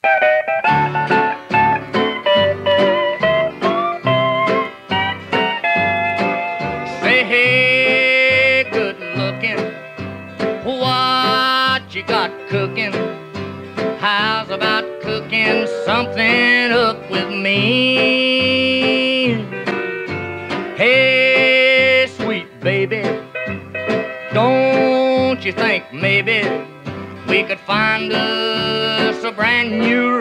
Say, hey, good looking, what you got cooking? How's about cooking something up with me? Hey, sweet baby, don't you think maybe we could find us a brand new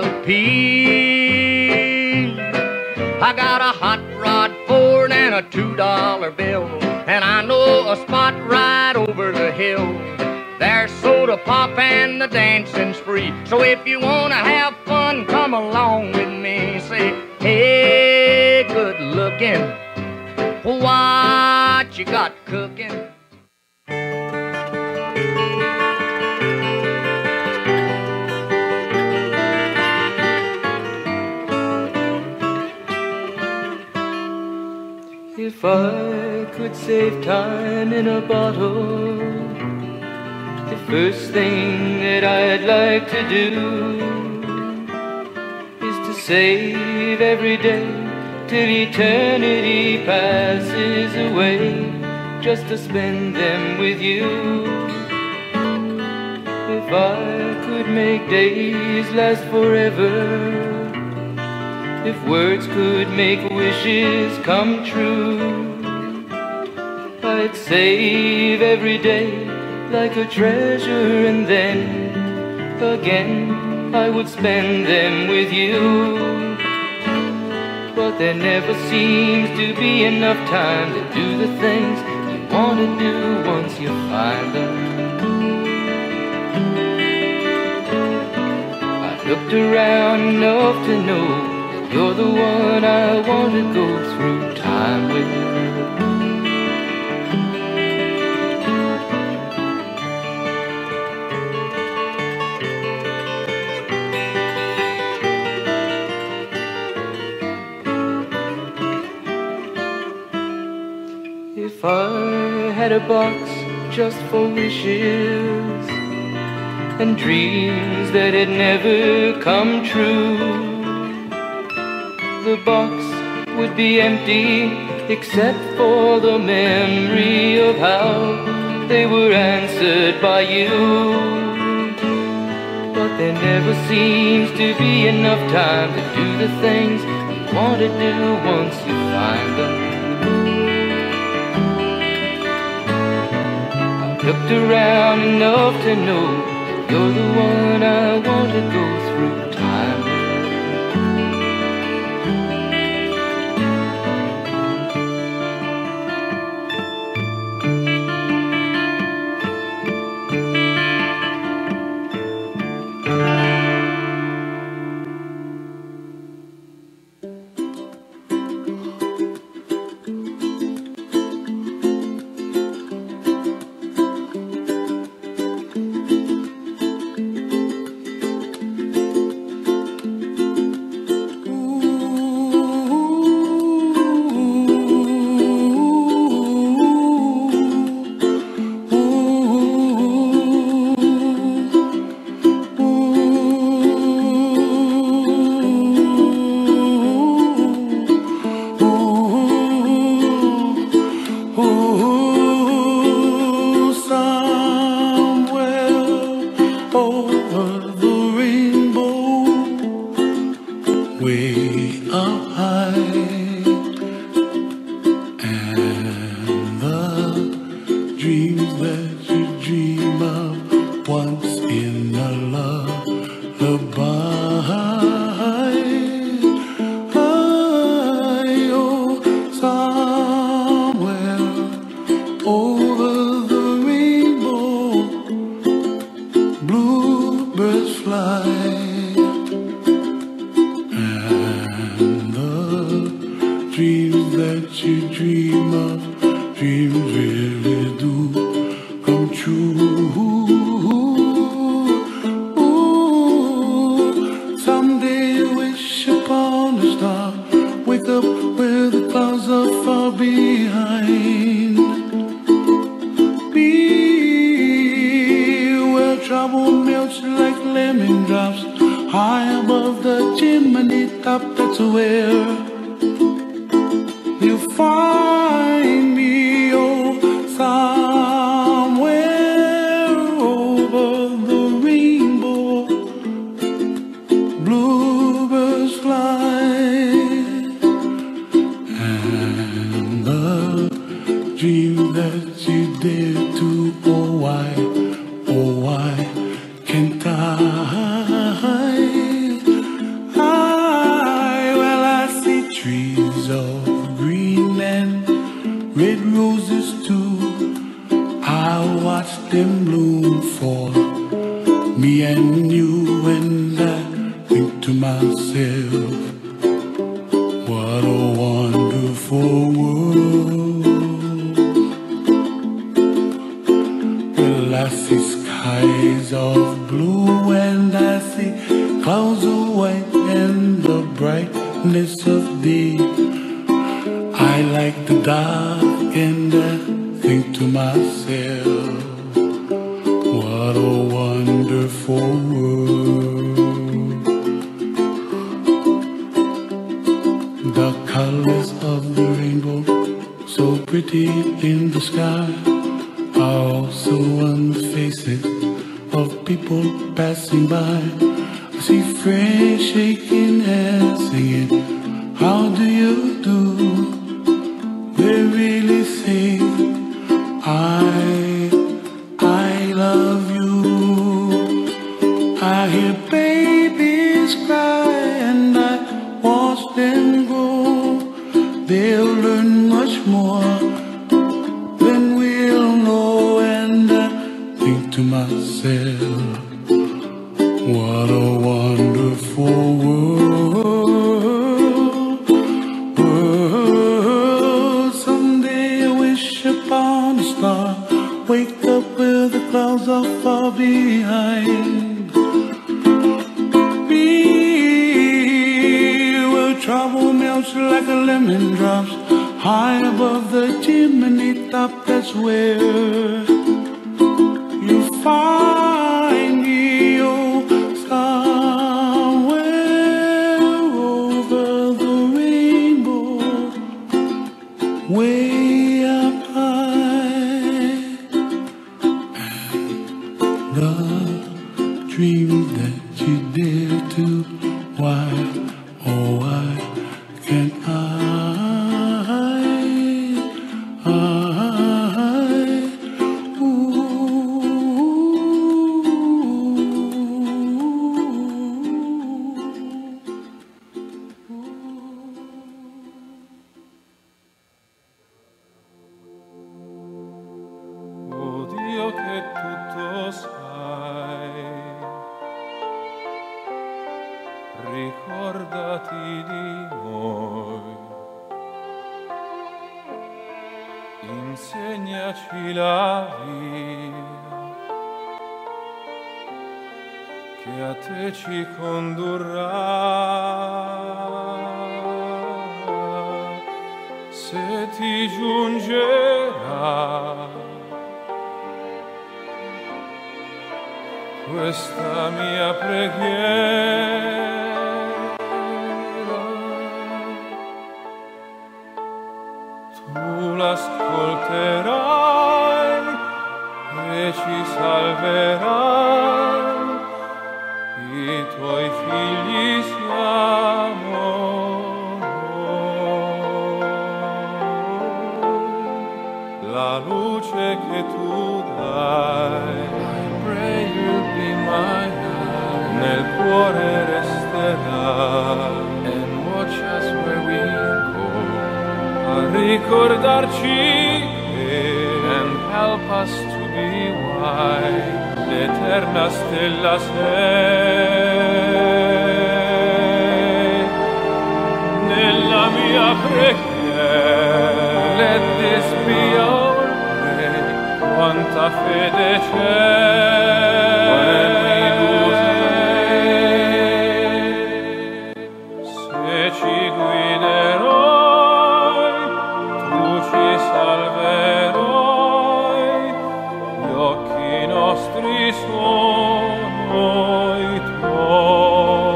recipe? I got a hot rod Ford and a $2 bill, and I know a spot right over the hill. There's soda pop and the dancing's free. So if you wanna have fun, come along with me. Say, hey, good looking, what you got cooking? If I could save time in a bottle, the first thing that I'd like to do is to save every day till eternity passes away, just to spend them with you. If I could make days last forever, if words could make wishes come true, I'd save every day like a treasure, and then again I would spend them with you. But there never seems to be enough time to do the things you want to do once you find them. I looked around enough to know you're the one I want to go through time with. If I had a box just for wishes and dreams that had never come true, the box would be empty except for the memory of how they were answered by you. But there never seems to be enough time to do the things you want to do once you find them. I've looked around enough to know you're the one I want to go through time with. Trouble melts like lemon drops high above the chimney top. That's where you find me, oh, somewhere over the rainbow. Bluebirds fly, and the dream that you dare to, oh why can't I? Well, I see trees of green and red roses too. I watch them bloom for me and you, and I think to myself, what a wonderful world. Well, I see skies of blue and I see clouds of white and the brightness of day. I like the dark and I think to myself, what a wonderful world. The colors of the rainbow, so pretty in the sky, are also on the faces of people passing by. I see friends shaking hands, singing, how do you do? They really say, I love you. I hear babies cry and I watch them grow. They'll learn much more than we'll know, and I think to myself, what a wonderful world. Someday I wish upon a star, wake up where the clouds are far behind me, where trouble melts like a lemon drops, high above the chimney top. That's where you find me, oh, somewhere over the rainbow, way up high. And the dream that you dare to, why, oh why can't I? Che tutto sai, ricordati di noi, insegnaci la via che a te ci condurrà. Se ti giungerà questa mia preghiera, tu l'ascolterai e ci salverai, i tuoi figli siamo noi, la luce che tu dai. Nel cuore resterà, and watch us where we go, a ricordarci and help us to be wise, l'eterna stella sei, nella mia preghiera, let this be our way, quanta fede c'è. Sono i tuoi.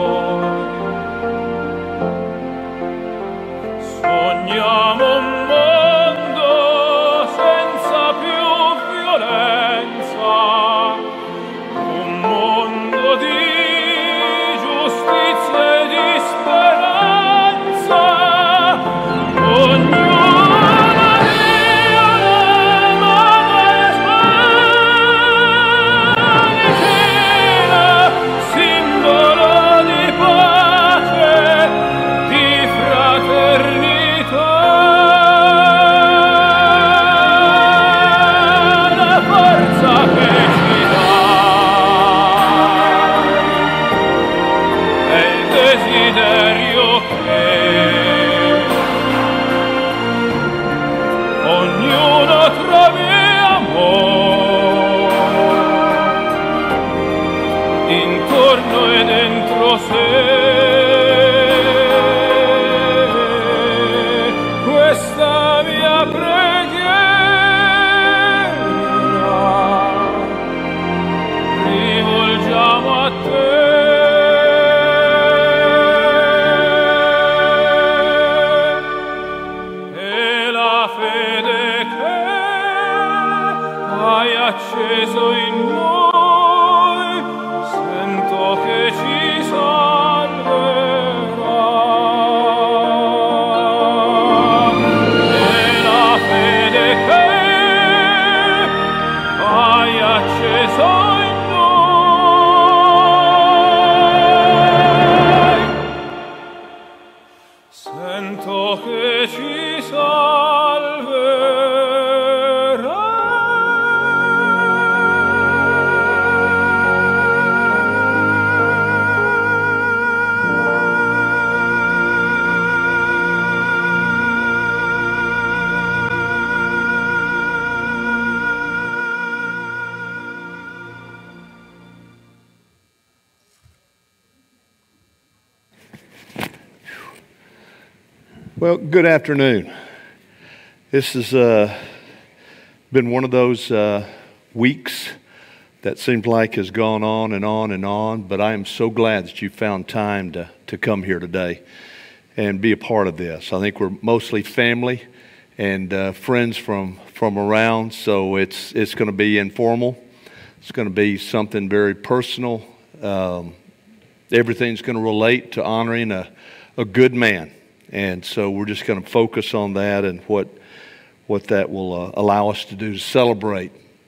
speranza, ognuna Dio l'ama svanicina, simbolo di pace, di fraternità. La forza che ci dà è il desiderio che ognuno trovi amore intorno e dentro sé. Questa mia preghiera rivolgiamo a te. E la fede che hai acceso in noi, sento che ci salverà. E la fede che hai acceso in noi, sento che ci salverà. Well, good afternoon. This has been one of those weeks that seems like has gone on and on and on, but I am so glad that you found time to come here today and be a part of this. I think we're mostly family and friends from around, so it's going to be informal. It's going to be something very personal. Everything's going to relate to honoring a good man. And so we're just going to focus on that and what that will allow us to do to celebrate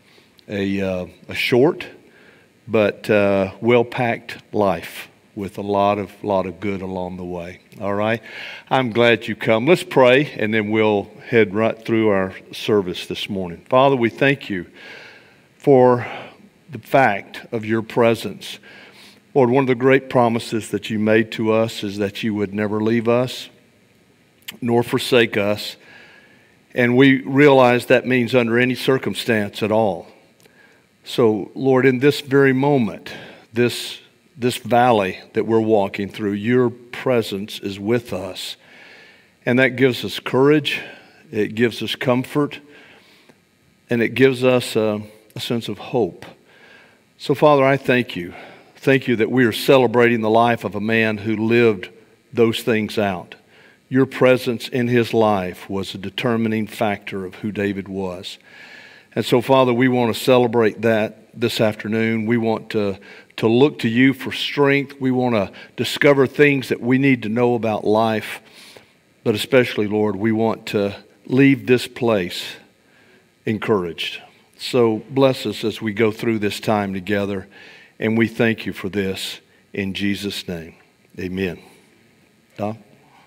a short but well-packed life with a lot of good along the way. All right? I'm glad you come. Let's pray, and then we'll head right through our service this morning. Father, we thank you for the fact of your presence. Lord, one of the great promises that you made to us is that you would never leave us nor forsake us. And we realize that means under any circumstance at all. So, Lord, in this very moment, this valley that we're walking through, your presence is with us. And that gives us courage, it gives us comfort, and it gives us a sense of hope. So, Father, I thank you. Thank you that we are celebrating the life of a man who lived those things out. Your presence in his life was a determining factor of who David was. And so, Father, we want to celebrate that this afternoon. We want to look to you for strength. We want to discover things that we need to know about life. But especially, Lord, we want to leave this place encouraged. So bless us as we go through this time together. And we thank you for this in Jesus' name. Amen. Don?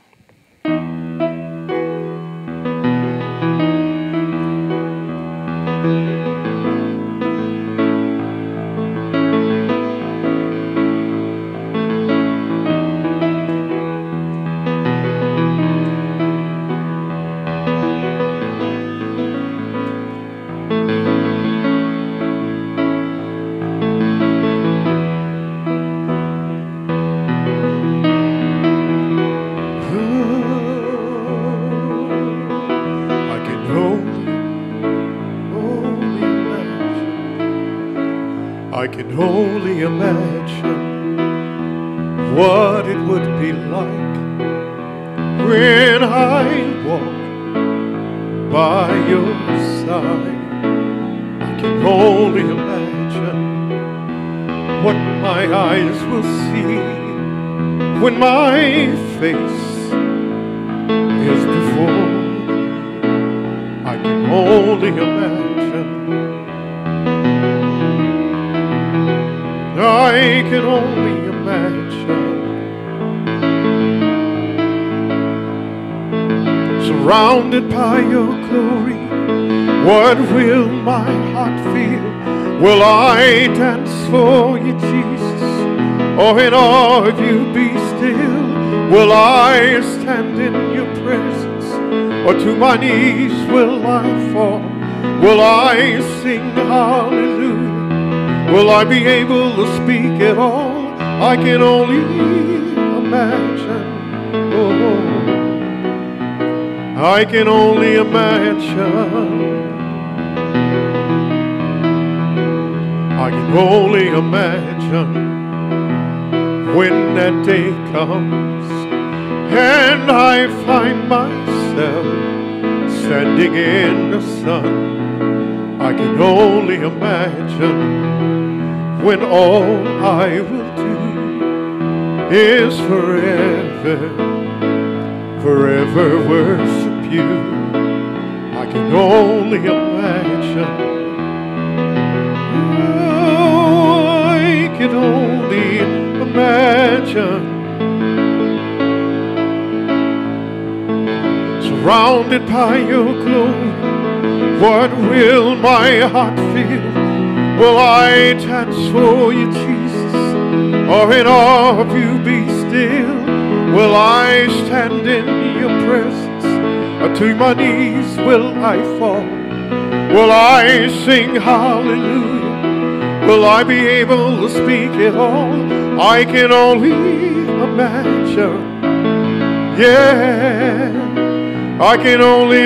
I can only imagine what it would be like when I walk by your side. I can only imagine what my eyes will see when my face is before. I can only imagine. I can only imagine. Surrounded by your glory, what will my heart feel? Will I dance for you, Jesus? Or in awe of you be still? Will I stand in your presence? Or to my knees will I fall? Will I sing hallelujah? Will I be able to speak at all? I can only imagine. Oh, I can only imagine. I can only imagine when that day comes and I find myself standing in the sun. I can only imagine when all I will do is forever, forever worship you. I can only imagine. Oh, I can only imagine. Surrounded by your glory, what will my heart feel? Will I dance for you, Jesus? Or in awe of you be still? Will I stand in your presence? Or to my knees will I fall? Will I sing hallelujah? Will I be able to speak at all? I can only imagine. Yeah, I can only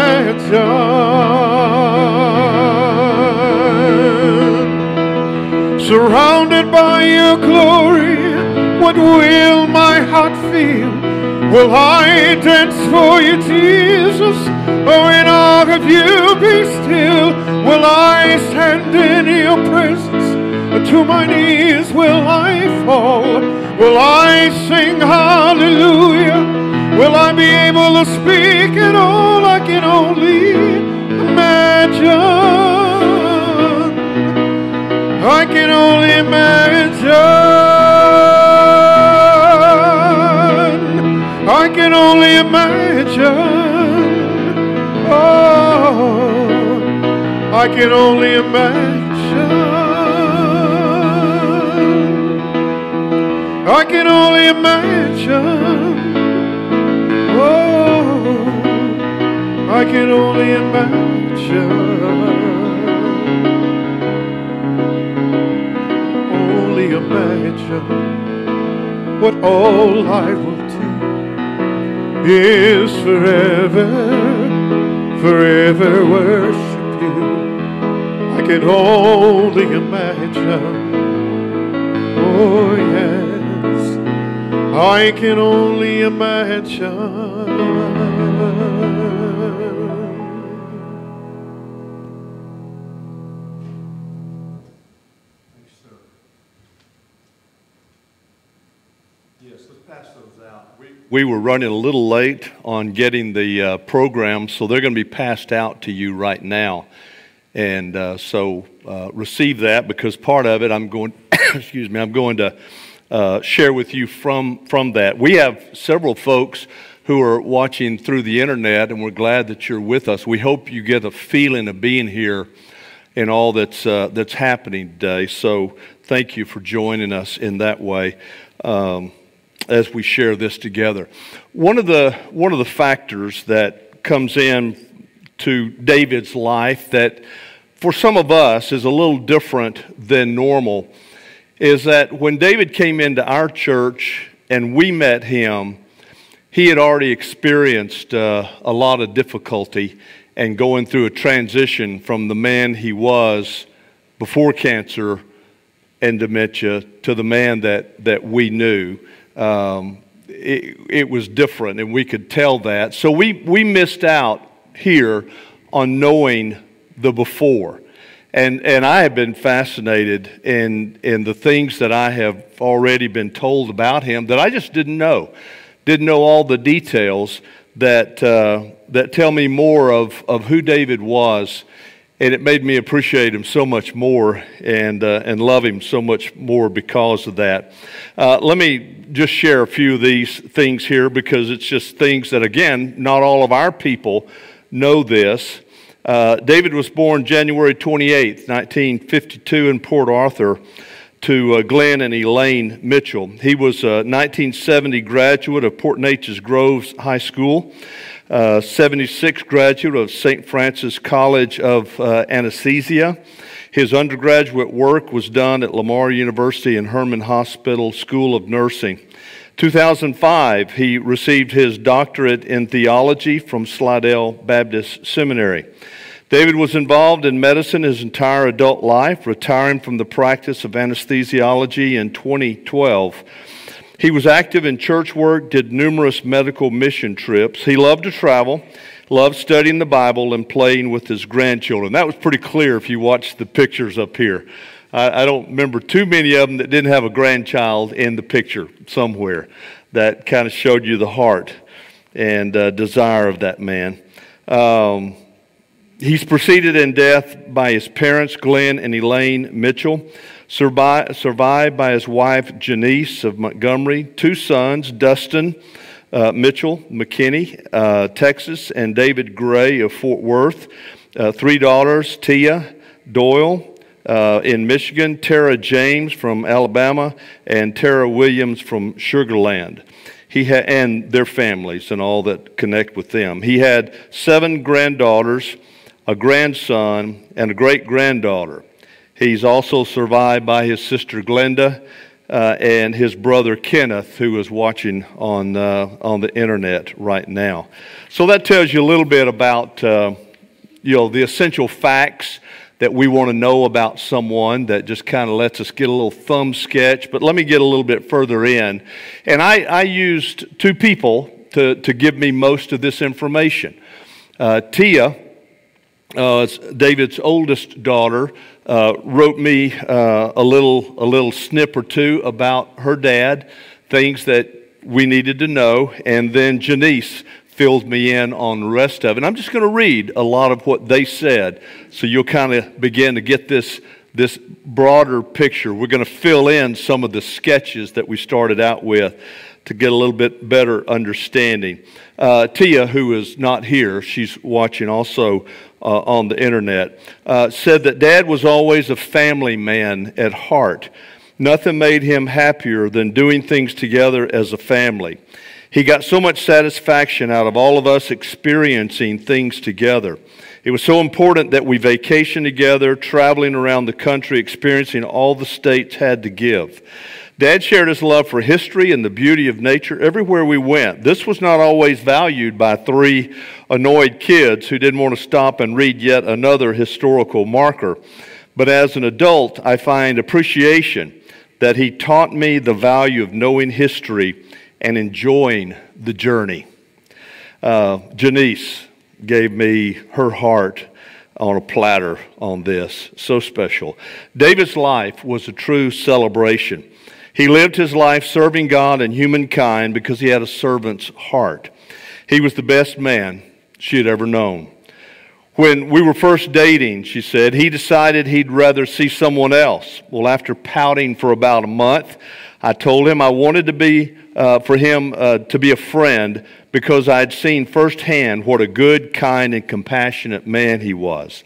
imagine. Surrounded by your glory, what will my heart feel? Will I dance for you, Jesus? Or in awe of you be still? Will I stand in your presence? Or to my knees will I fall? Will I sing hallelujah? Will I be able to speak at all? I can only imagine. I can only imagine. I can only imagine. Oh, I can only imagine. I can only imagine. Oh, I can only imagine. Only imagine what all I will do is forever, forever worship you. I can only imagine. Oh yes, I can only imagine. We were running a little late on getting the program, so they're going to be passed out to you right now. And so receive that, because part of it I'm going, excuse me, I'm going to share with you from that. We have several folks who are watching through the internet, and we're glad that you're with us. We hope you get a feeling of being here and all that's happening today. So thank you for joining us in that way. As we share this together. One of the factors that comes in to David's life that for some of us is a little different than normal is that when David came into our church and we met him, he had already experienced a lot of difficulty and going through a transition from the man he was before cancer and dementia to the man that we knew. It was different, and we could tell that. So we missed out here on knowing the before. And I have been fascinated in the things that I have already been told about him that I just didn't know. Didn't know all the details that tell me more of who David was. And it made me appreciate him so much more and love him so much more because of that. Let me just share a few of these things here because it's just things that, again, not all of our people know this. David was born January 28th, 1952 in Port Arthur to Glenn and Elaine Mitchell. He was a 1970 graduate of Port Neches Groves High School. 76 graduate of St. Francis College of Anesthesia. His undergraduate work was done at Lamar University and Herman Hospital School of Nursing. 2005, he received his doctorate in theology from Slidell Baptist Seminary. David was involved in medicine his entire adult life, retiring from the practice of anesthesiology in 2012. He was active in church work, did numerous medical mission trips. He loved to travel, loved studying the Bible, and playing with his grandchildren. That was pretty clear if you watch the pictures up here. I don't remember too many of them that didn't have a grandchild in the picture somewhere. That kind of showed you the heart and desire of that man. He's preceded in death by his parents, Glenn and Elaine Mitchell. Survived by his wife, Janice of Montgomery, two sons, Dustin Mitchell, McKinney, Texas, and David Gray of Fort Worth, three daughters, Tia Doyle in Michigan, Tara James from Alabama, and Tara Williams from Sugar Land. And their families and all that connect with them. He had 7 granddaughters, a grandson, and a great-granddaughter. He's also survived by his sister Glenda and his brother Kenneth, who is watching on the internet right now. So that tells you a little bit about the essential facts that we want to know about someone. That just kind of lets us get a little thumb sketch. But let me get a little bit further in. And I used 2 people to give me most of this information. Tia, David's oldest daughter, wrote me a little snip or two about her dad, things that we needed to know, and then Janice filled me in on the rest of it. And I'm just going to read a lot of what they said, so you'll kind of begin to get this broader picture. We're going to fill in some of the sketches that we started out with to get a little bit better understanding. Tia, who is not here, she's watching also on the internet, said that Dad was always a family man at heart. Nothing made him happier than doing things together as a family. He got so much satisfaction out of all of us experiencing things together. It was so important that we vacation together, traveling around the country, experiencing all the states had to give. Dad shared his love for history and the beauty of nature everywhere we went. This was not always valued by 3 annoyed kids who didn't want to stop and read yet another historical marker. But as an adult, I find appreciation that he taught me the value of knowing history and enjoying the journey. Janice gave me her heart on a platter on this. So special. David's life was a true celebration. He lived his life serving God and humankind because he had a servant's heart. He was the best man she had ever known. When we were first dating, she said, he decided he'd rather see someone else. Well, after pouting for about a month, I told him I wanted to be for him to be a friend because I had seen firsthand what a good, kind, and compassionate man he was.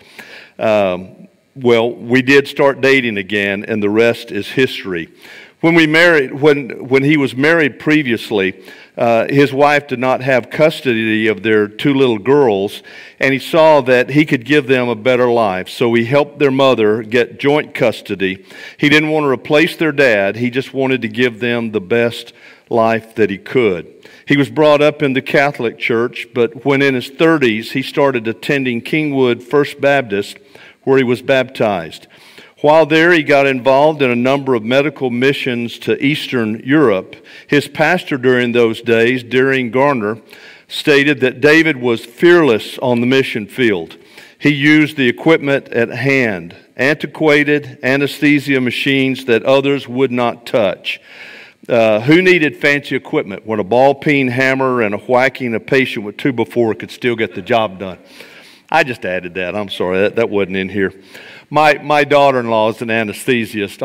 Well, we did start dating again, and the rest is history. When we married, when he was married previously, his wife did not have custody of their 2 little girls, and he saw that he could give them a better life. So he helped their mother get joint custody. He didn't want to replace their dad. He just wanted to give them the best life that he could. He was brought up in the Catholic Church, but when in his 30s, he started attending Kingwood First Baptist, where he was baptized. While there, he got involved in a number of medical missions to Eastern Europe. His pastor during those days, Darren Garner, stated that David was fearless on the mission field. He used the equipment at hand antiquated anesthesia machines that others would not touch. Who needed fancy equipment when a ball-peen hammer and a whacking a patient with 2x4 could still get the job done? I just added that. I'm sorry, that wasn't in here. My daughter-in-law is an anesthesiologist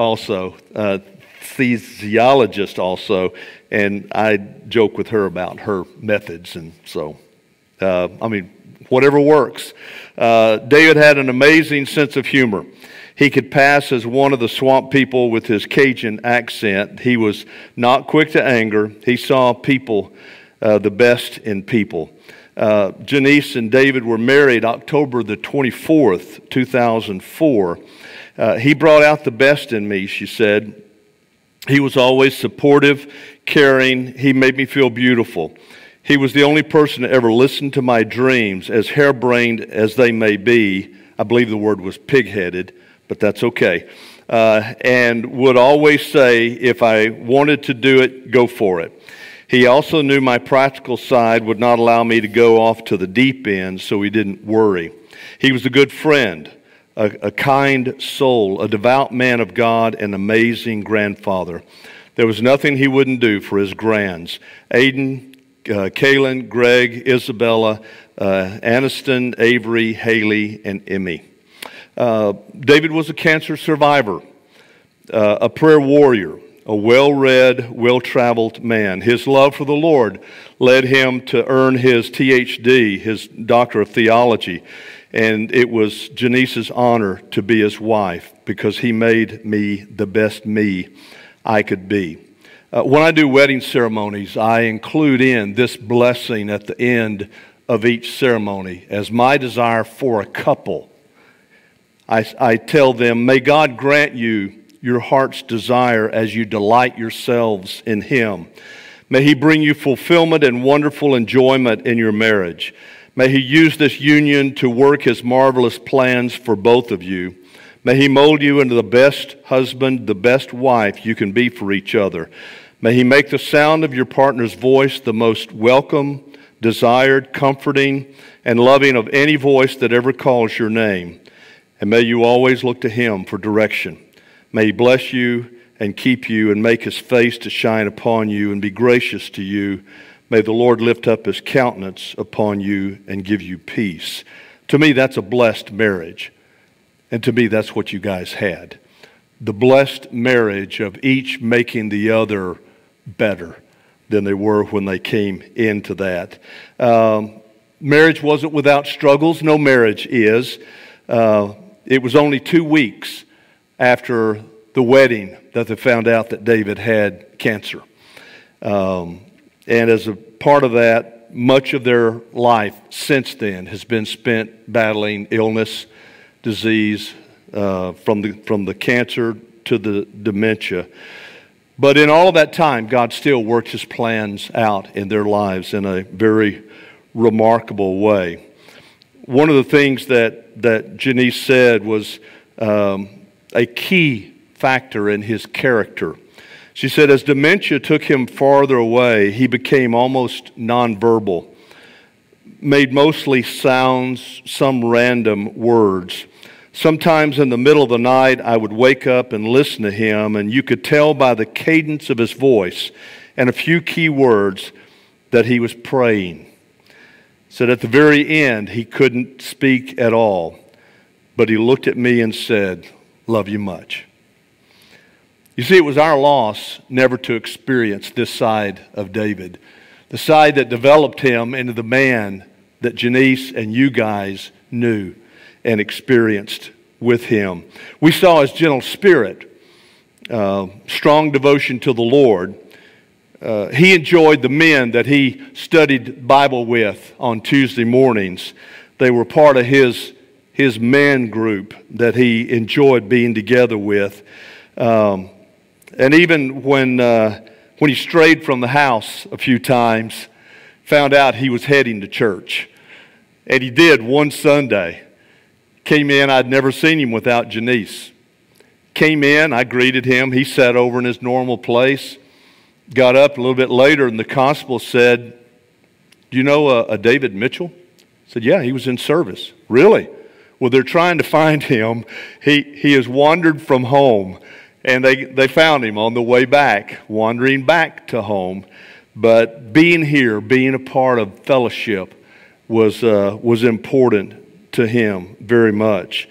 also, and I joke with her about her methods, and so, whatever works. David had an amazing sense of humor. He could pass as one of the swamp people with his Cajun accent. He was not quick to anger. He saw people, the best in people. Janice and David were married October the 24th, 2004. He brought out the best in me, she said. He was always supportive, caring. He made me feel beautiful. He was the only person to ever listen to my dreams, as harebrained as they may be. I believe the word was pig-headed, but that's okay. And would always say, if I wanted to do it, go for it. He also knew my practical side would not allow me to go off to the deep end, so he didn't worry. He was a good friend, a kind soul, a devout man of God, an amazing grandfather. There was nothing he wouldn't do for his grands. Aiden, Kaylin, Greg, Isabella, Aniston, Avery, Haley, and Emmy. David was a cancer survivor, a prayer warrior, a well-read, well-traveled man. His love for the Lord led him to earn his THD, his Doctor of Theology, and it was Janice's honor to be his wife because he made me the best me I could be. When I do wedding ceremonies, I include in this blessing at the end of each ceremony as my desire for a couple. I tell them, may God grant you your heart's desire as you delight yourselves in Him. May He bring you fulfillment and wonderful enjoyment in your marriage. May He use this union to work His marvelous plans for both of you. May He mold you into the best husband, the best wife you can be for each other. May He make the sound of your partner's voice the most welcome, desired, comforting, and loving of any voice that ever calls your name. And may you always look to Him for direction. May He bless you and keep you and make His face to shine upon you and be gracious to you. May the Lord lift up His countenance upon you and give you peace. To me, that's a blessed marriage. And to me, that's what you guys had. The blessed marriage of each making the other better than they were when they came into that. Marriage wasn't without struggles. No marriage is. It was only 2 weeks after the wedding that they found out that David had cancer. And as a part of that, much of their life since then has been spent battling illness, disease, from the cancer to the dementia. But in all of that time, God still worked His plans out in their lives in a very remarkable way. One of the things that Janice said was a key factor in his character. She said, as dementia took him farther away, he became almost nonverbal, made mostly sounds, some random words. Sometimes in the middle of the night, I would wake up and listen to him, and you could tell by the cadence of his voice and a few key words that he was praying. Said at the very end, he couldn't speak at all, but he looked at me and said, love you much. You see, it was our loss never to experience this side of David, the side that developed him into the man that Janice and you guys knew and experienced with him. We saw his gentle spirit, strong devotion to the Lord. He enjoyed the men that he studied Bible with on Tuesday mornings. They were part of his man group that he enjoyed being together with. And even when he strayed from the house a few times, found out he was heading to church. And he did one Sunday. Came in, I'd never seen him without Janice. Came in, I greeted him. He sat over in his normal place. Got up a little bit later, and the constable said, do you know a David Mitchell? I said, yeah, he was in service. Really? Well, they're trying to find him. He has wandered from home, and they found him on the way back, wandering back to home. But being here, being a part of fellowship was important to him very much.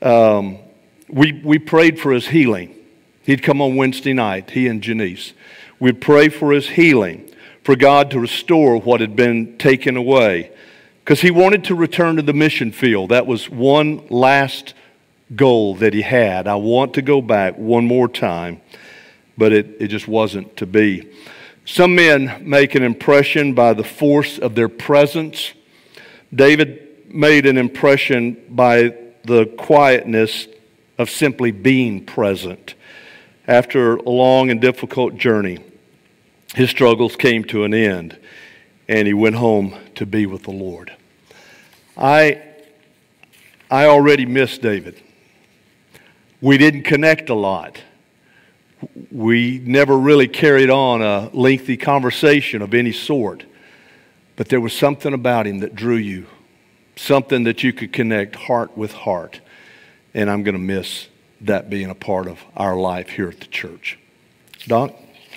We prayed for his healing. He'd come on Wednesday night, he and Janice. We'd pray for his healing, for God to restore what had been taken away, because he wanted to return to the mission field. That was one last goal that he had. I want to go back one more time, but it just wasn't to be. Some men make an impression by the force of their presence. David made an impression by the quietness of simply being present. After a long and difficult journey, his struggles came to an end, and he went home to be with the Lord. I already miss David. We didn't connect a lot. We never really carried on a lengthy conversation of any sort. But there was something about him that drew you, something that you could connect heart with heart. And I'm going to miss that being a part of our life here at the church. Doc?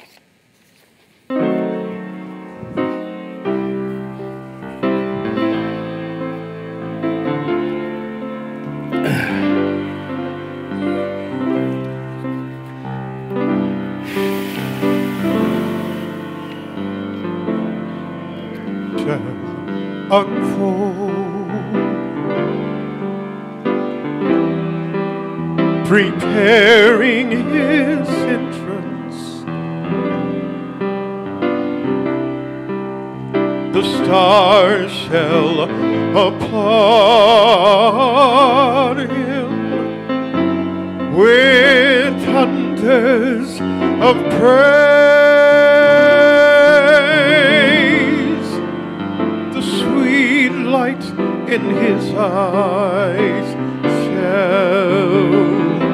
Preparing his entrance, the stars shall applaud him with thunders of praise. The sweet light in his eyes shall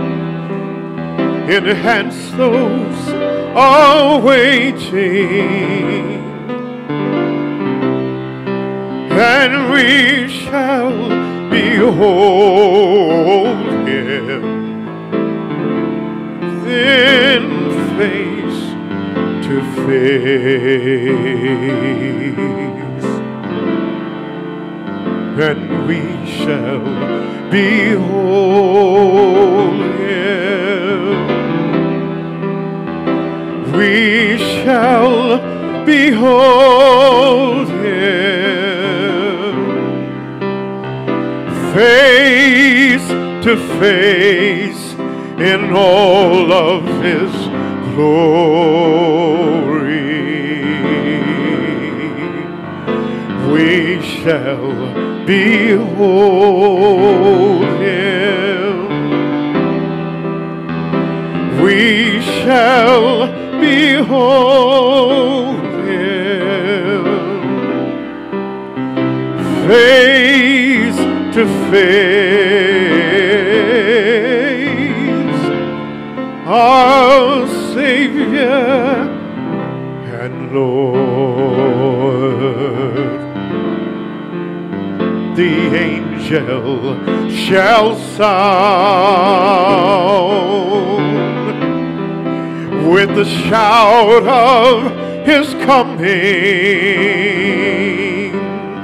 enhance those awaiting, and we shall behold him then face to face, and we shall behold him. We shall behold him face to face in all of his glory. We shall behold him. We shall behold him face to face, our Savior and Lord. The angel shall sound with the shout of his coming.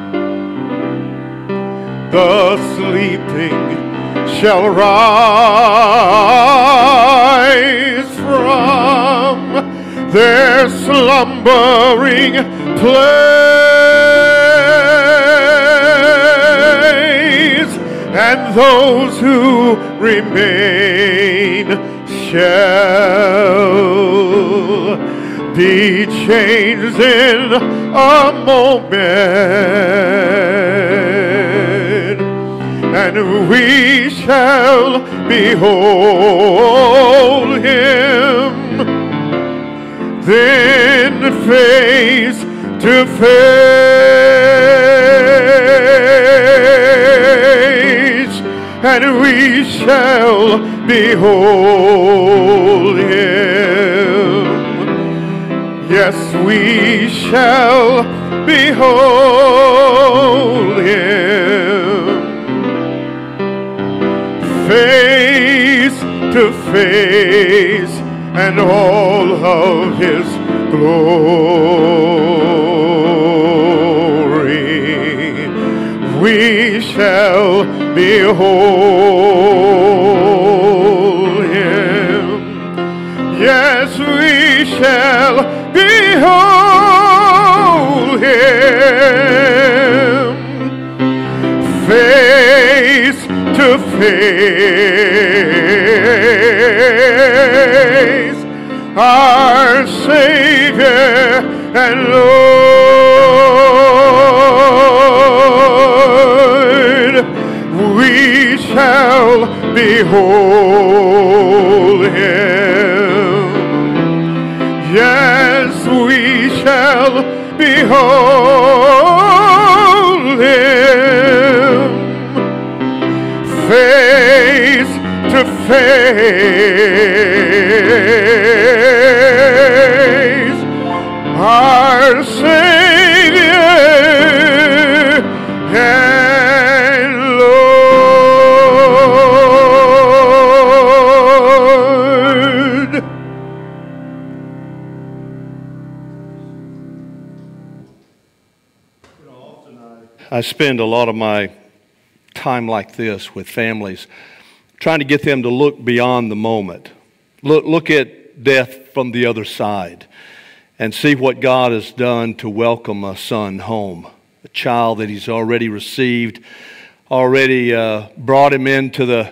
The sleeping shall rise from their slumbering place, and those who remain shall be changed in a moment, and we shall behold him then face to face, and we shall behold him. Yes, we shall behold him face to face, and all of His glory. We shall behold Him. Yes, we shall behold Him. Face to face, our Savior and Lord, we shall behold Him. Yes, we shall behold Him. Face to face, our Savior and Lord. I spend a lot of my time like this with families, trying to get them to look beyond the moment. Look at death from the other side and see what God has done to welcome a son home, a child that He's already received, already brought him into the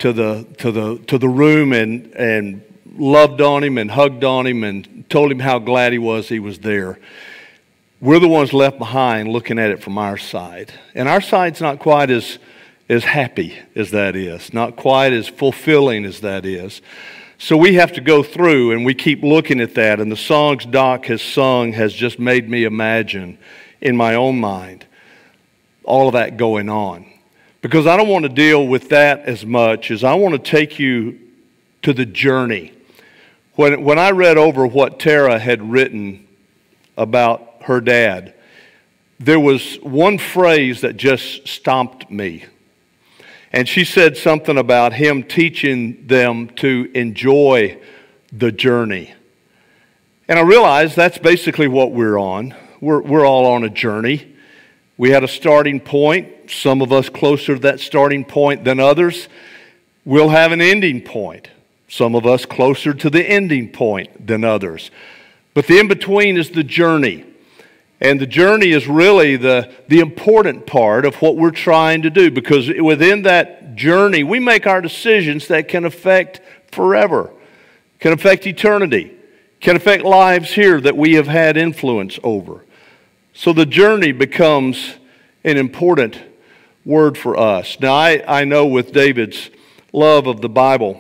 room and loved on him and hugged on him and told him how glad he was there. We're the ones left behind looking at it from our side. And our side's not quite as happy as that is, not quite as fulfilling as that is. So we have to go through and we keep looking at that. And the songs Doc has sung has just made me imagine in my own mind all of that going on. Because I don't want to deal with that as much as I want to take you to the journey. When I read over what Tara had written about her dad, there was one phrase that just stomped me. And she said something about him teaching them to enjoy the journey. And I realized that's basically what we're on. We're all on a journey. We had a starting point, some of us closer to that starting point than others. We'll have an ending point, some of us closer to the ending point than others. But the in-between is the journey. And the journey is really the important part of what we're trying to do, because within that journey, we make our decisions that can affect forever, can affect eternity, can affect lives here that we have had influence over. So the journey becomes an important word for us. Now, I know with David's love of the Bible,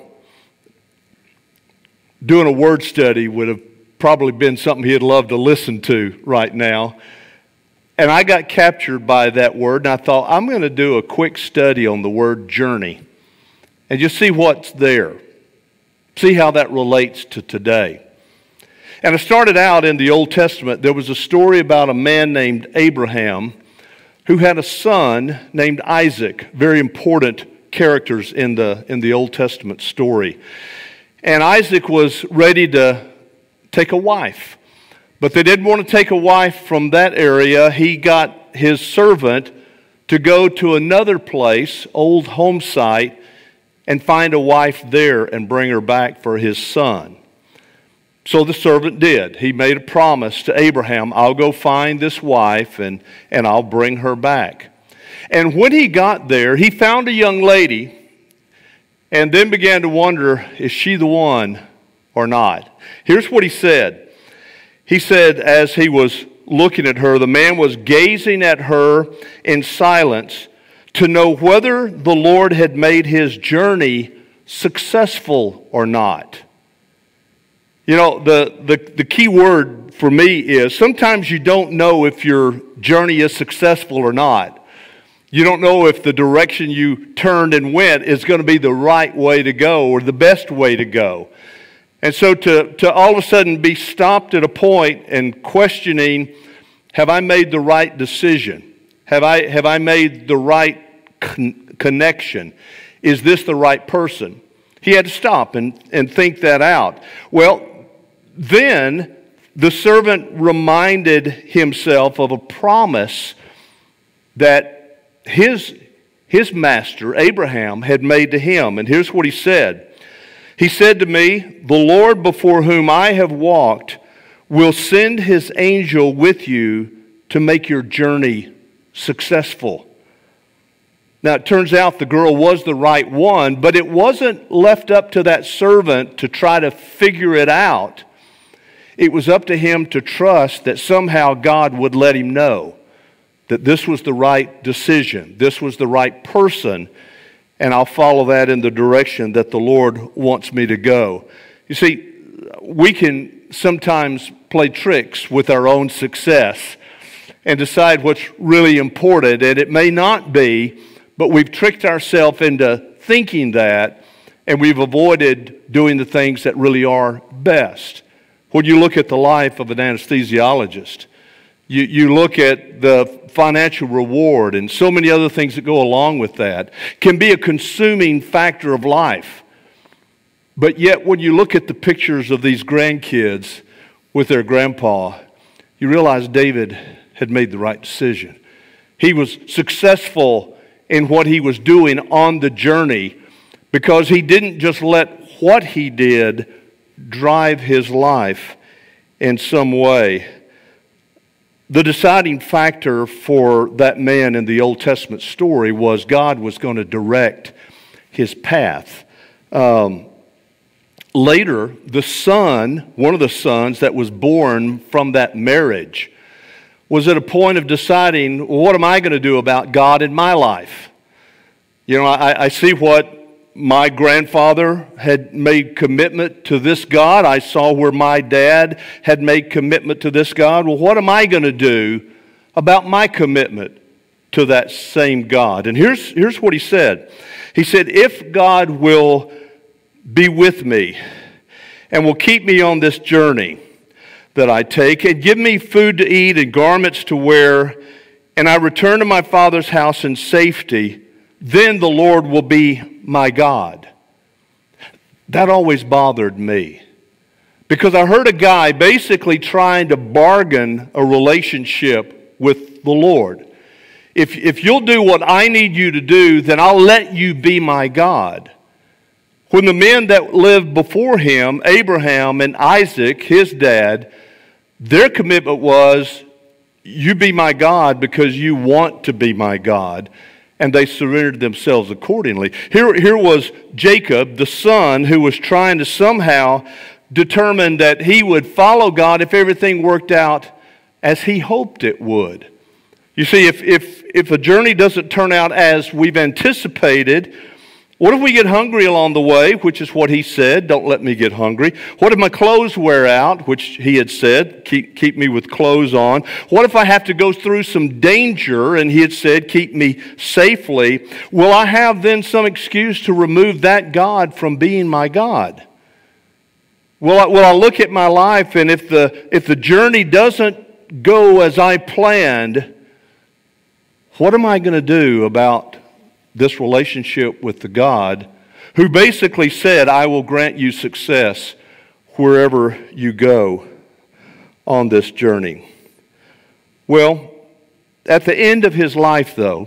doing a word study would have probably been something he'd love to listen to right now. And I got captured by that word, and I thought, I'm going to do a quick study on the word journey and just see what's there. See how that relates to today. And I started out in the Old Testament. There was a story about a man named Abraham who had a son named Isaac, very important characters in the Old Testament story. And Isaac was ready to take a wife. But they didn't want to take a wife from that area. He got his servant to go to another place, old home site, and find a wife there and bring her back for his son. So the servant did. He made a promise to Abraham, I'll go find this wife and I'll bring her back. And when he got there, he found a young lady and then began to wonder, is she the one or not? Here's what he said. He said, as he was looking at her, the man was gazing at her in silence to know whether the Lord had made his journey successful or not. You know, the key word for me is sometimes you don't know if your journey is successful or not. You don't know if the direction you turned and went is going to be the right way to go or the best way to go. And so to all of a sudden be stopped at a point and questioning, have I made the right decision? Have I made the right connection? Is this the right person? He had to stop and think that out. Well, then the servant reminded himself of a promise that his master, Abraham, had made to him. And here's what he said. He said to me, "The Lord before whom I have walked will send his angel with you to make your journey successful." Now, it turns out the girl was the right one, but it wasn't left up to that servant to try to figure it out. It was up to him to trust that somehow God would let him know that this was the right decision, this was the right person, and I'll follow that in the direction that the Lord wants me to go. You see, we can sometimes play tricks with our own success and decide what's really important, and it may not be, but we've tricked ourselves into thinking that, and we've avoided doing the things that really are best. When you look at the life of an anesthesiologist, you look at the financial reward and so many other things that go along with that, can be a consuming factor of life. But yet when you look at the pictures of these grandkids with their grandpa, you realize David had made the right decision. He was successful in what he was doing on the journey because he didn't just let what he did drive his life in some way. The deciding factor for that man in the Old Testament story was God was going to direct his path. Later, the son, one of the sons that was born from that marriage, was at a point of deciding, well, what am I going to do about God in my life? You know, I see what my grandfather had made commitment to this God. I saw where my dad had made commitment to this God. Well, what am I going to do about my commitment to that same God? And here's what he said. He said, if God will be with me and will keep me on this journey that I take and give me food to eat and garments to wear, and I return to my father's house in safety, then the Lord will be my God. That always bothered me because I heard a guy basically trying to bargain a relationship with the Lord. If you'll do what I need you to do, then I'll let you be my God. When the men that lived before him, Abraham and Isaac, his dad, their commitment was, you be my God because you want to be my God. And they surrendered themselves accordingly. Here was Jacob, the son, who was trying to somehow determine that he would follow God if everything worked out as he hoped it would. You see, if a journey doesn't turn out as we've anticipated, what if we get hungry along the way, which is what he said, don't let me get hungry. What if my clothes wear out, which he had said, keep me with clothes on. What if I have to go through some danger, and he had said, keep me safely. Will I have then some excuse to remove that God from being my God? Will I look at my life, and if the journey doesn't go as I planned, what am I going to do about this relationship with the God who basically said, I will grant you success wherever you go on this journey? Well, at the end of his life, though,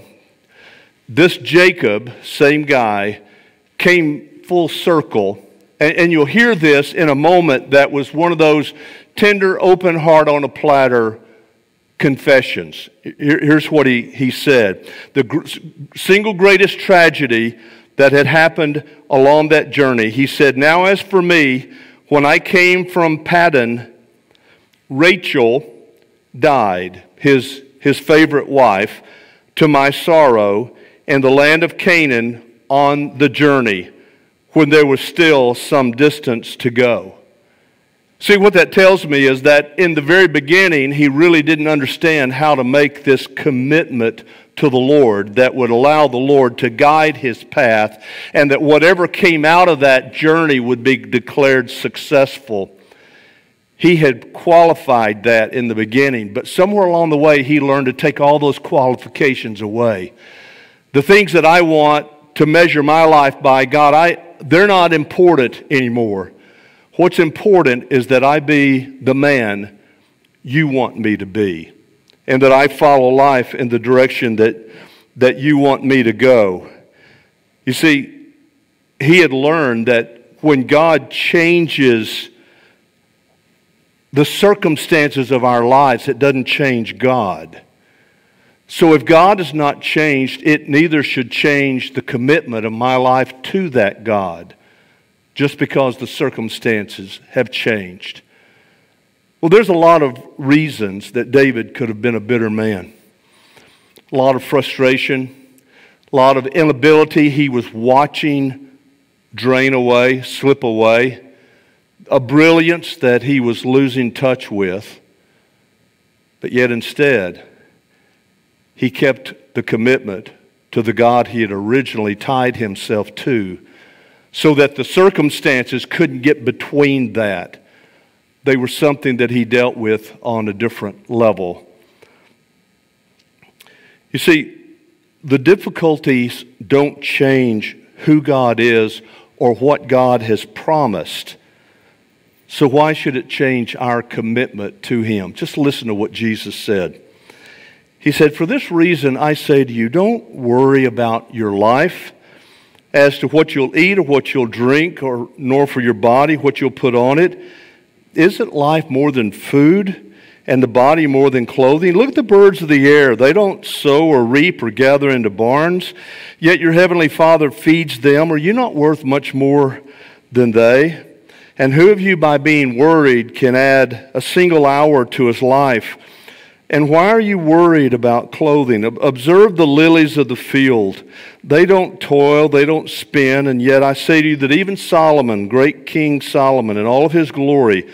this Jacob, same guy, came full circle. And you'll hear this in a moment that was one of those tender, open heart on a platter confessions. Here's what he said. The single greatest tragedy that had happened along that journey. He said, now as for me, when I came from Paddan, Rachel died, his favorite wife, to my sorrow in the land of Canaan on the journey when there was still some distance to go. See, what that tells me is that in the very beginning, he really didn't understand how to make this commitment to the Lord that would allow the Lord to guide his path, and that whatever came out of that journey would be declared successful. He had qualified that in the beginning, but somewhere along the way, he learned to take all those qualifications away. The things that I want to measure my life by, God, they're not important anymore. What's important is that I be the man you want me to be, and that I follow life in the direction that you want me to go. You see, he had learned that when God changes the circumstances of our lives, it doesn't change God. So if God is not changed, it neither should change the commitment of my life to that God, just because the circumstances have changed. Well, there's a lot of reasons that David could have been a bitter man. A lot of frustration, a lot of inability. He was watching drain away, slip away. A brilliance that he was losing touch with. But yet instead, he kept the commitment to the God he had originally tied himself to, so that the circumstances couldn't get between that. They were something that he dealt with on a different level. You see, the difficulties don't change who God is or what God has promised. So why should it change our commitment to him? Just listen to what Jesus said. He said, "For this reason I say to you, don't worry about your life as to what you'll eat or what you'll drink, or nor for your body what you'll put on it. Isn't life more than food, and the body more than clothing? Look at the birds of the air. They don't sow or reap or gather into barns, yet your heavenly Father feeds them. Are you not worth much more than they? And who of you, by being worried, can add a single hour to his life? And why are you worried about clothing? Observe the lilies of the field. They don't toil, they don't spin, and yet I say to you that even Solomon, great King Solomon, in all of his glory,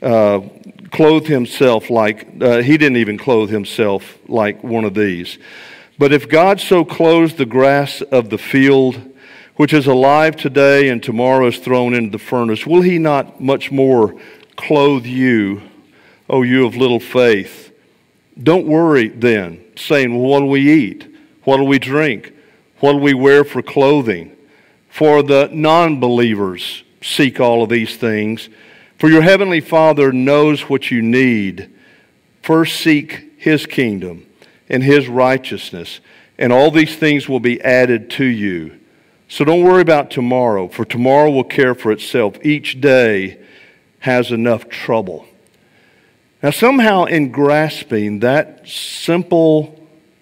clothed himself like, he didn't even clothe himself like one of these. But if God so clothes the grass of the field, which is alive today and tomorrow is thrown into the furnace, will he not much more clothe you, O you of little faith? Don't worry then, saying, well, what do we eat? What do we drink? What do we wear for clothing? For the non-believers seek all of these things. For your heavenly Father knows what you need. First seek his kingdom and his righteousness, and all these things will be added to you. So don't worry about tomorrow, for tomorrow will care for itself. Each day has enough trouble." Now, somehow in grasping that simple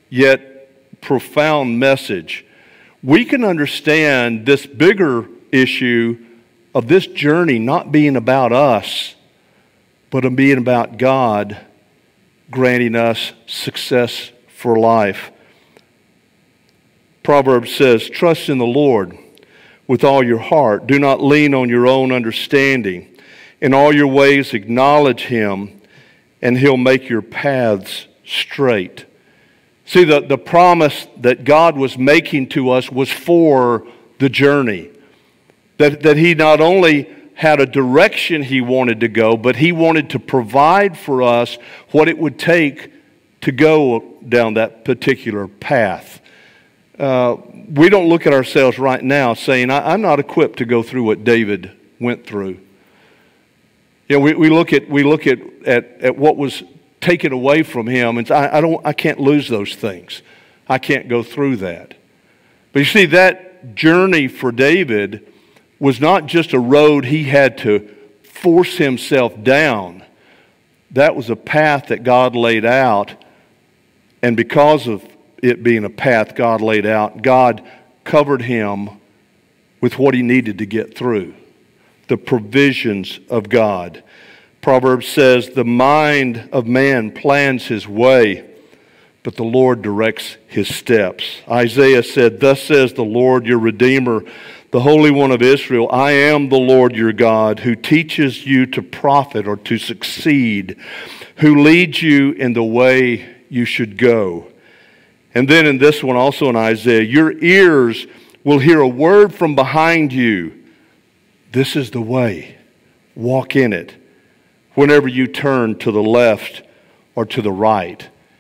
yet profound message, we can understand this bigger issue of this journey not being about us, but being about God granting us success for life. Proverbs says, "Trust in the Lord with all your heart. Do not lean on your own understanding. In all your ways acknowledge him, and he'll make your paths straight." See, the promise that God was making to us was for the journey. That he not only had a direction he wanted to go, but he wanted to provide for us what it would take to go down that particular path. We don't look at ourselves right now saying, I'm not equipped to go through what David went through. You know, we look at what was taken away from him, and I can't lose those things. I can't go through that. But you see, that journey for David was not just a road he had to force himself down. That was a path that God laid out, and because of it being a path God laid out, God covered him with what he needed to get through. The provisions of God. Proverbs says, "The mind of man plans his way, but the Lord directs his steps." Isaiah said, "Thus says the Lord your Redeemer, the Holy One of Israel, I am the Lord your God, who teaches you to profit or to succeed, who leads you in the way you should go." And then in this one, also in Isaiah, "Your ears will hear a word from behind you. This is the way. Walk in it. Whenever you turn to the left or to the right."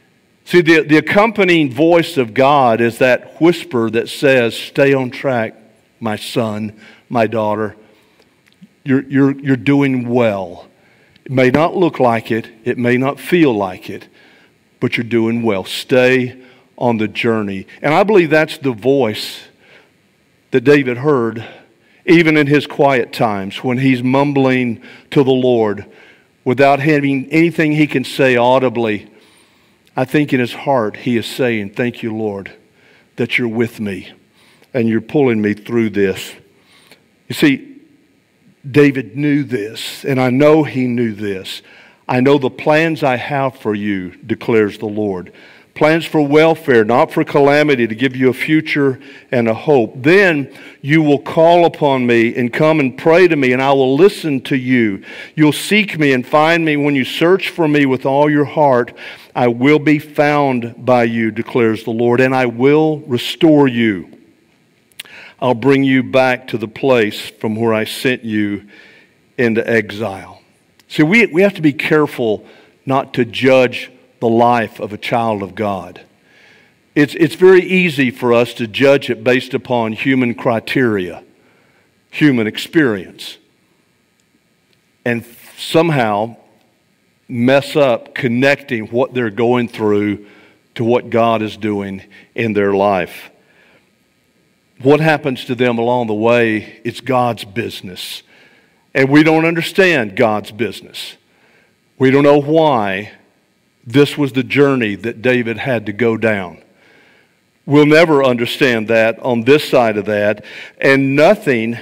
See, the accompanying voice of God is that whisper that says, stay on track, my son, my daughter. You're doing well. It may not look like it. It may not feel like it. But you're doing well. Stay on the journey. And I believe that's the voice that David heard even in his quiet times when he's mumbling to the Lord without having anything he can say audibly. I think in his heart he is saying, thank you, Lord, that you're with me and you're pulling me through this. You see, David knew this, and I know he knew this. I know the plans I have for you, declares the Lord. Plans for welfare, not for calamity, to give you a future and a hope. Then you will call upon me and come and pray to me, and I will listen to you. You'll seek me and find me when you search for me with all your heart. I will be found by you, declares the Lord, and I will restore you. I'll bring you back to the place from where I sent you into exile. See, we have to be careful not to judge the life of a child of God. It's very easy for us to judge it based upon human criteria, human experience, and somehow mess up connecting what they're going through to what God is doing in their life. What happens to them along the way, it's God's business. And we don't understand God's business. We don't know why this was the journey that David had to go down. We'll never understand that on this side of that. And nothing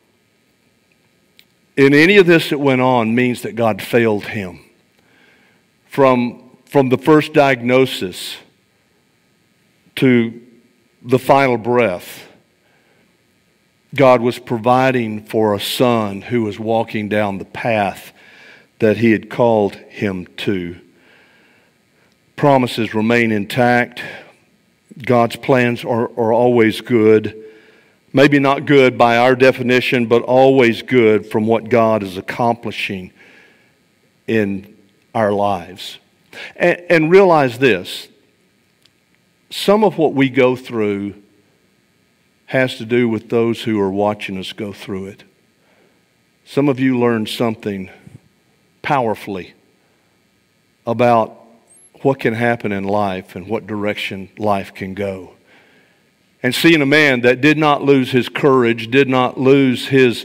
in any of this that went on means that God failed him. From the first diagnosis to the final breath, God was providing for a son who was walking down the path that he had called him to. Promises remain intact. God's plans are always good. Maybe not good by our definition, but always good from what God is accomplishing in our lives. And realize this, some of what we go through has to do with those who are watching us go through it. Some of you learned something powerfully about what can happen in life and what direction life can go. And seeing a man that did not lose his courage, did not lose his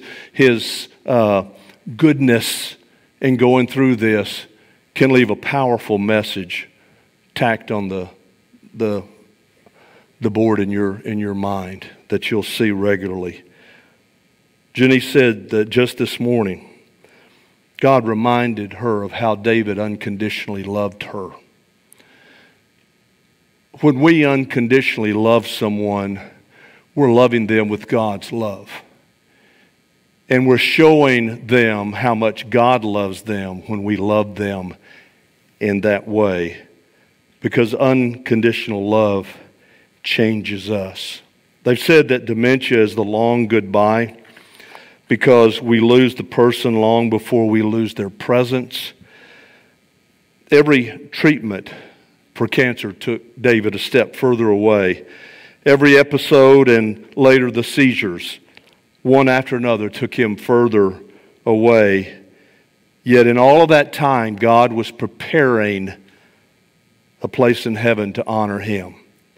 goodness in going through this, can leave a powerful message tacked on the board in your mind that you'll see regularly. Jenny said that just this morning, God reminded her of how David unconditionally loved her. When we unconditionally love someone, we're loving them with God's love. And we're showing them how much God loves them when we love them in that way. Because unconditional love changes us. They've said that dementia is the long goodbye because we lose the person long before we lose their presence. Every treatment for cancer took David a step further away. Every episode and later the seizures, one after another, took him further away. Yet in all of that time, God was preparing a place in heaven to honor him.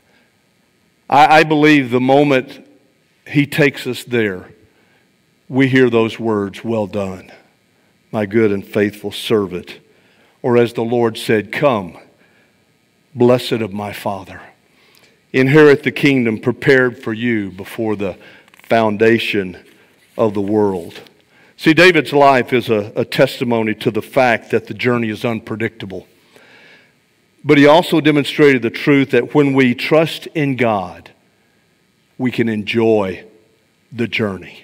I believe the moment he takes us there, we hear those words, well done, my good and faithful servant. Or as the Lord said, come, blessed of my Father. Inherit the kingdom prepared for you before the foundation of the world. See, David's life is a testimony to the fact that the journey is unpredictable. But he also demonstrated the truth that when we trust in God, we can enjoy the journey.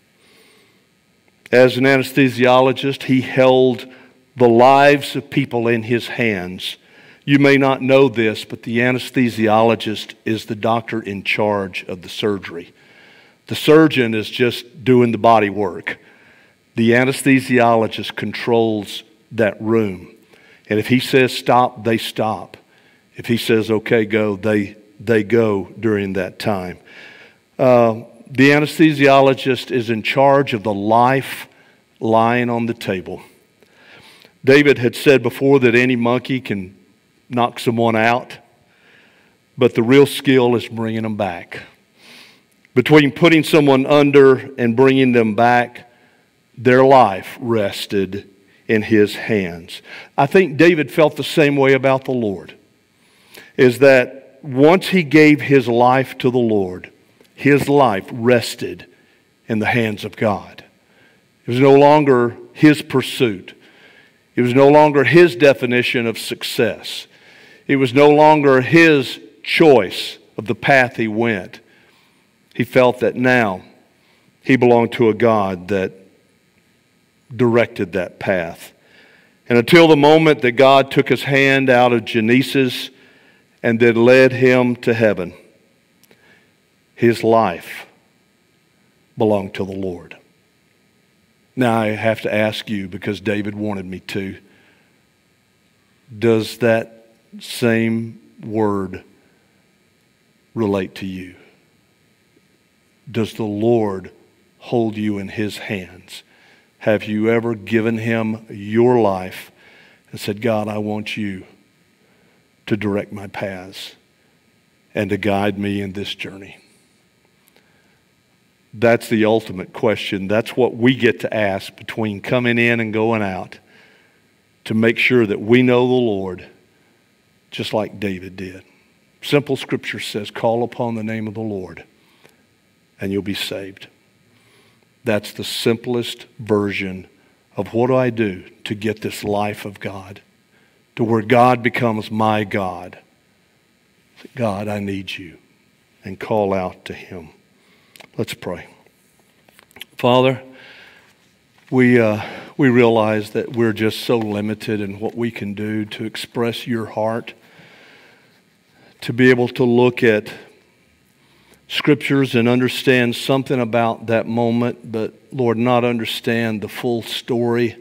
As an anesthesiologist, he held the lives of people in his hands. You may not know this, but the anesthesiologist is the doctor in charge of the surgery. The surgeon is just doing the body work. The anesthesiologist controls that room. And if he says stop, they stop. If he says, okay, go, they go during that time. The anesthesiologist is in charge of the life lying on the table. David had said before that any monkey can knock someone out, but the real skill is bringing them back. Between putting someone under and bringing them back, their life rested in his hands. I think David felt the same way about the Lord, is that once he gave his life to the Lord, his life rested in the hands of God. It was no longer his pursuit. It was no longer his definition of success. It was no longer his choice of the path he went. He felt that now he belonged to a God that directed that path. And until the moment that God took his hand out of Janice's and then led him to heaven, his life belonged to the Lord. Now I have to ask you, because David wanted me to, does that same word relate to you? Does the Lord hold you in his hands? Have you ever given him your life and said, God, I want you to direct my paths and to guide me in this journey? That's the ultimate question. That's what we get to ask between coming in and going out, to make sure that we know the Lord just like David did. Simple scripture says, call upon the name of the Lord and you'll be saved. That's the simplest version of what do I do to get this life of God, to where God becomes my God. God, I need you, and call out to him. Let's pray. Father, we realize that we're just so limited in what we can do to express your heart, to be able to look at scriptures and understand something about that moment, but Lord, not understand the full story.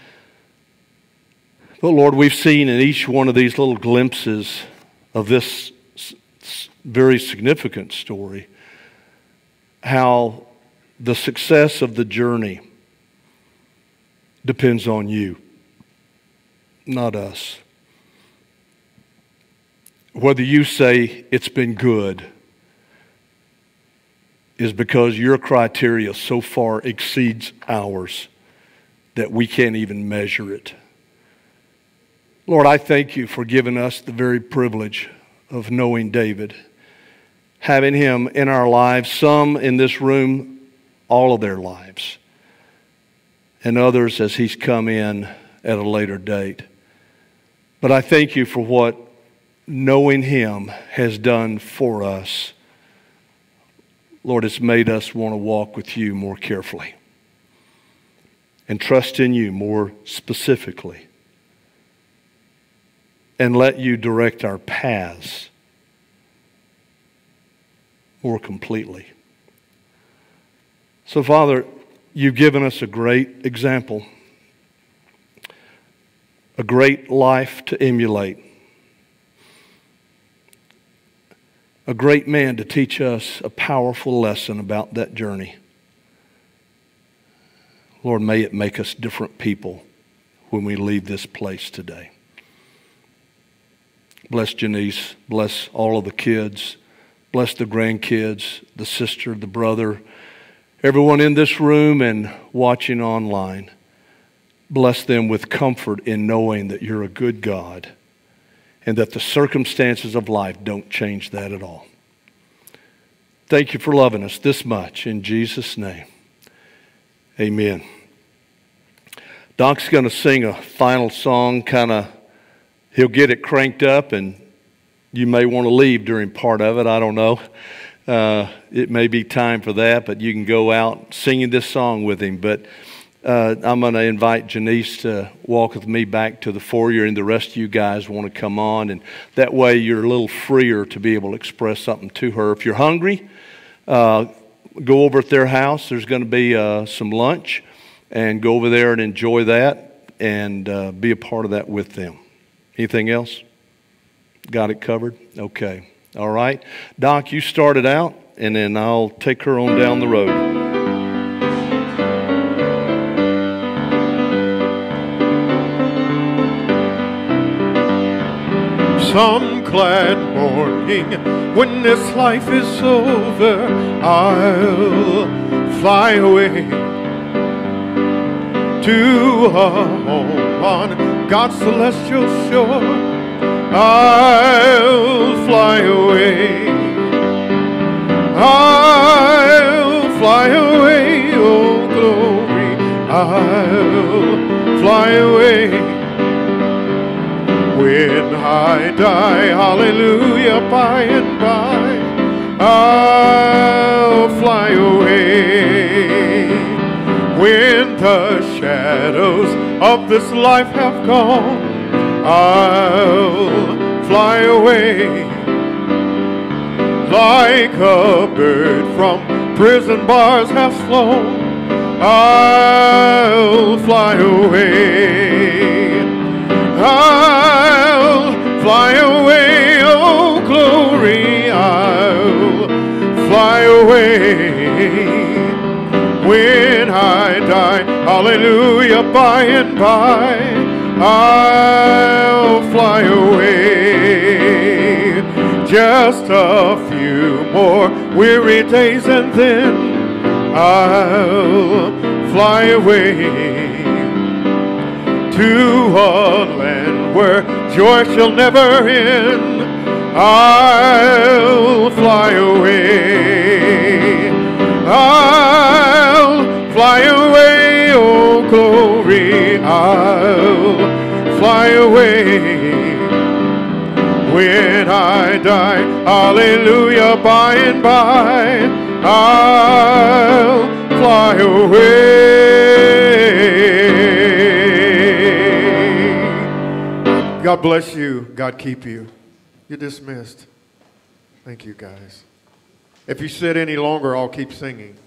But Lord, we've seen in each one of these little glimpses of this very significant story how the success of the journey depends on you, not us. Whether you say it's been good is because your criteria so far exceeds ours that we can't even measure it. Lord, I thank you for giving us the very privilege of knowing David, having him in our lives, some in this room, all of their lives, and others as he's come in at a later date. But I thank you for what knowing him has done for us. Lord, it's made us want to walk with you more carefully and trust in you more specifically and let you direct our paths more completely. So, Father, you've given us a great example, a great life to emulate, a great man to teach us a powerful lesson about that journey. Lord, may it make us different people when we leave this place today. Bless Janice, bless all of the kids, bless the grandkids, the sister, the brother, everyone in this room and watching online. Bless them with comfort in knowing that you're a good God and that the circumstances of life don't change that at all. Thank you for loving us this much. In Jesus' name, amen. Doc's going to sing a final song, he'll get it cranked up, and you may want to leave during part of it. I don't know. It may be time for that, but you can go out singing this song with him. But I'm going to invite Janice to walk with me back to the foyer, and the rest of you guys want to come on. And that way you're a little freer to be able to express something to her. If you're hungry, go over at their house. There's going to be some lunch, and go over there and enjoy that and be a part of that with them. Anything else? Got it covered? Okay. All right. Doc, you start it out, and then I'll take her on down the road. Some glad morning when this life is over, I'll fly away to a home on God's celestial shore. I'll fly away. I'll fly away, oh glory. I'll fly away. When I die, hallelujah, by and by, I'll fly away. When the shadows of this life have gone, I'll fly away. Like a bird from prison bars has flown, I'll fly away. I'll fly away, oh glory, I'll fly away. When I die, hallelujah, by and by, I'll fly away. Just a few more weary days and then I'll fly away to a land where joy shall never end. I'll fly away. I'll fly away, oh glory, I'll fly away. When I die, hallelujah, by and by, I'll fly away. God bless you. God keep you. You're dismissed. Thank you, guys. If you sit any longer, I'll keep singing.